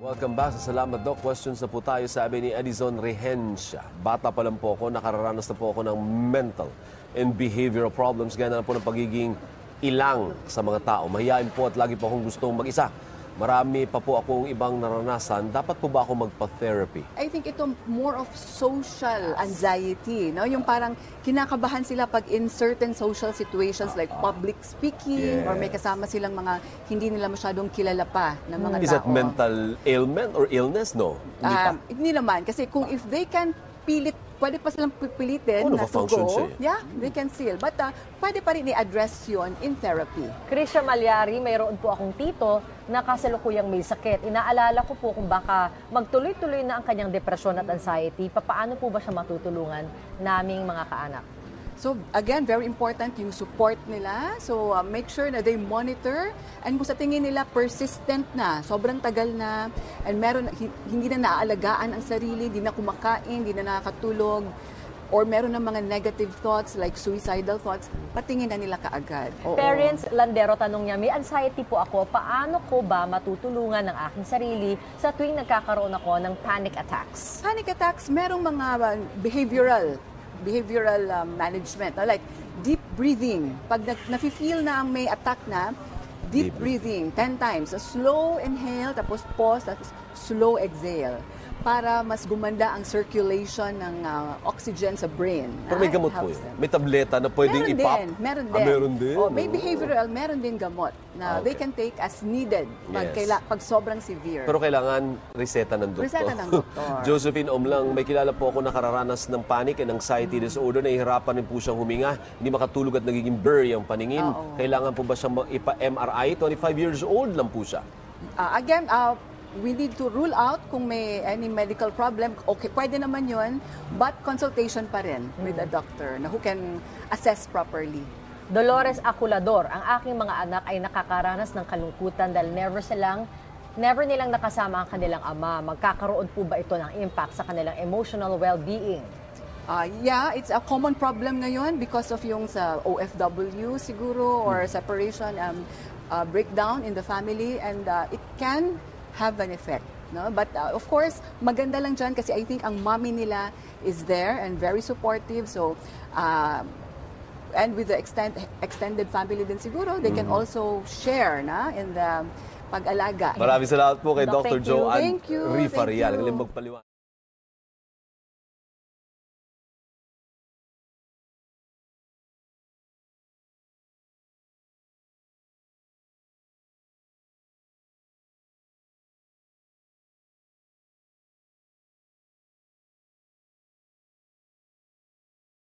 Welcome back sa Salamat Dok. Questions na po tayo, sabi ni Edison Rehencia. Bata pa lang po ako, nakararanas na po ako ng mental and behavioral problems. Gaya na po ng pagiging ilang sa mga tao. Mahihain po at lagi po akong gustong mag-isa. Marami pa po akong ibang naranasan. Dapat po ba ako magpa-therapy? I think ito more of social anxiety, no? Yung parang kinakabahan sila pag in certain social situations like public speaking or may kasama silang mga hindi nila masyadong kilala pa na mga tao. Is that mental ailment or illness? No. Hindi naman. Kasi kung if they can pilit, pwede pa silang pipilitin na to go. Yeah, they can still. But pwede pa rin i-address yun in therapy. Krisha Malyari, mayroon po akong tito na kasalukuyang may sakit. Inaalala ko po kung baka magtuloy-tuloy na ang kanyang depresyon at anxiety. Paano po ba siya matutulungan naming mga kaanak? So again, very important yung support nila. So make sure na they monitor, and kung sa tingin nila persistent na, sobrang tagal na, and hindi na naaalagaan ang sarili, hindi na kumakain, hindi na nakakatulog, or meron ng mga negative thoughts like suicidal thoughts, patingin na nila kaagad. Parents, Landero, tanong niya, may anxiety po ako, paano ko ba matutulungan ng aking sarili sa tuwing nagkakaroon ako ng panic attacks? Panic attacks, merong mga behavioral management. Like deep breathing. Pag nafe-feel na ang may attack na, deep breathing 10 times. So, slow inhale, tapos pause, tapos slow exhale. Para mas gumanda ang circulation ng oxygen sa brain. Pero may gamot po yun. May tableta na pwedeng ipap. Meron din. Meron din? May behavioral, meron din gamot na they can take as needed pag sobrang severe. Pero kailangan reseta ng doktor. Reseta ng doktor. Josephine Omlang, may kilala po ako nakararanas ng panic and anxiety disorder. Nahihirapan rin po siyang huminga. Hindi makatulog at nagiging blurry ang paningin. Kailangan po ba siyang ipa-MRI? 25 years old lang po siya. Again, we need to rule out kung may any medical problem. Okay, pwede naman yun, but consultation pa rin with a doctor na who can assess properly. Dolores Aculador, ang aking mga anak ay nakakaranas ng kalungkutan dahil never nilang nakasama ang kanilang ama. Magkakaroon po ba ito ng impact sa kanilang emotional well-being? Yeah, it's a common problem ngayon because of yung sa OFW siguro or separation, breakdown in the family, and it can have an effect, no? But of course, maganda lang dyan kasi I think ang mommy nila is there and very supportive. So, and with the extended family din siguro, they can also share in the pag-alaga. Maraming salamat po kay Dr. Joan Rifareal.